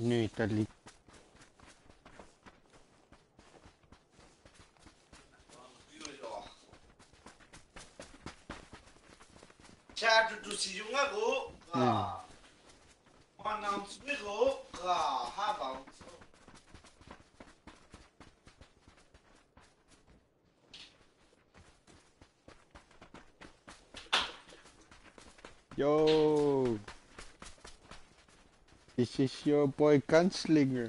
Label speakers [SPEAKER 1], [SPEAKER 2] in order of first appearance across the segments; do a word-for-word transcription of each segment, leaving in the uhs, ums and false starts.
[SPEAKER 1] New Italy.
[SPEAKER 2] Chatu tu si junga go ka manam smi go ka ha bang.
[SPEAKER 1] Yo, this is your boy Gunslinger.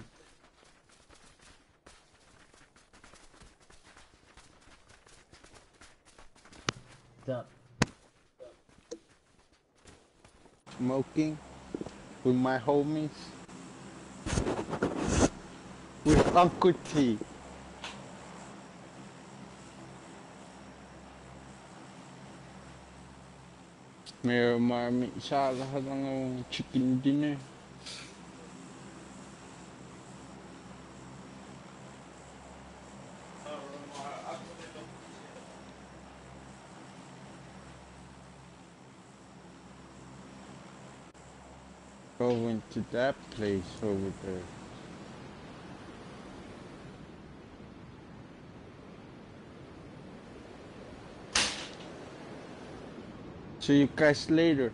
[SPEAKER 3] What's up?
[SPEAKER 1] Smoking with my homies. With Uncle T. May marami sa lahat ng chicken dinner. Going to that place over there. See you guys later.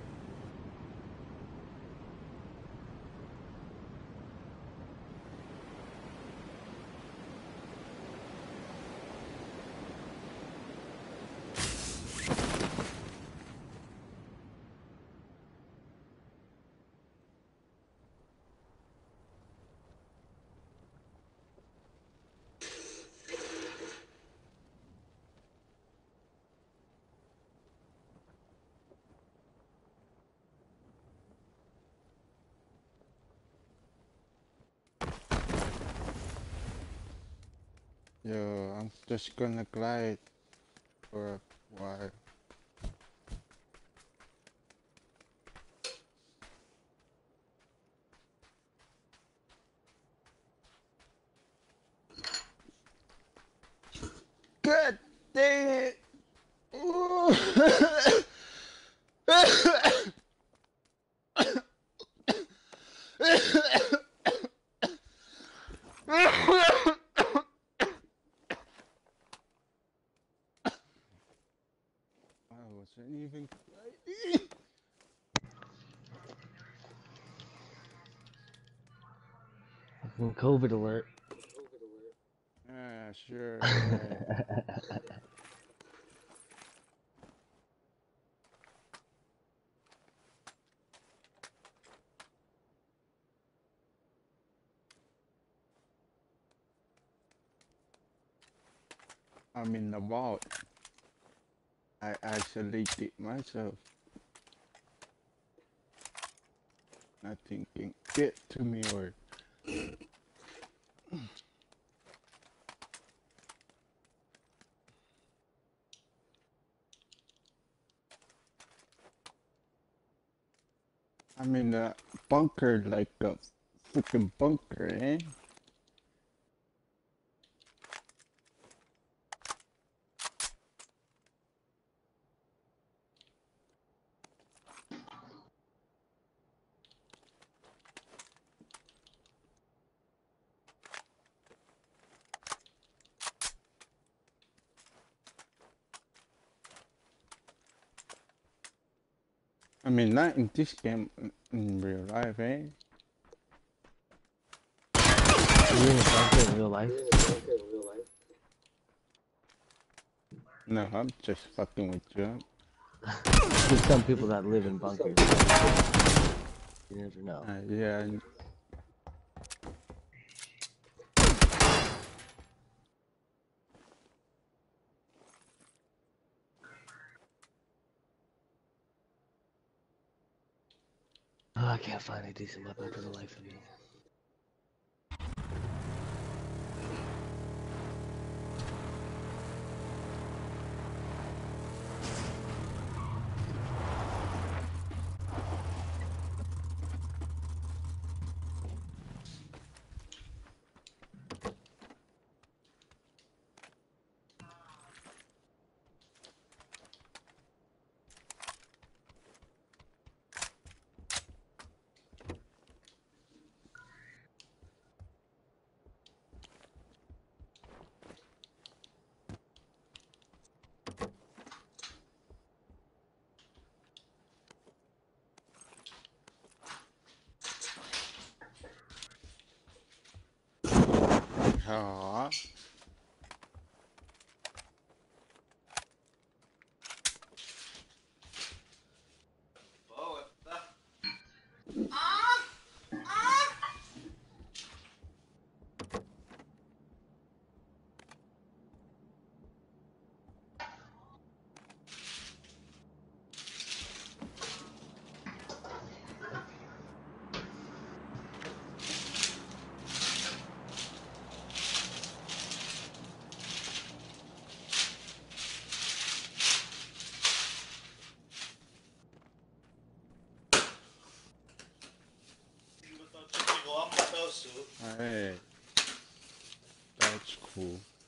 [SPEAKER 1] Yo, I'm just gonna glide for a while. God dang it! Ooh. I wasn't even gliding.
[SPEAKER 3] COVID alert.
[SPEAKER 1] Ah, sure. Yeah. I'm in the vault. I isolated myself. Nothing can get to me or I'm in a bunker like a freaking bunker, eh? I mean, not in this game, in real life, eh?
[SPEAKER 3] Are you in a bunker in real life?
[SPEAKER 1] No, I'm just fucking with you.
[SPEAKER 3] There's some people that live in bunkers. You never know.
[SPEAKER 1] Uh, yeah.
[SPEAKER 3] Oh, I can't find a decent weapon for the life of me.
[SPEAKER 1] 好。
[SPEAKER 2] 먹었다. 아! 아! 이거 또 찍히고 한번 넣었어.
[SPEAKER 1] Hey, that's cool.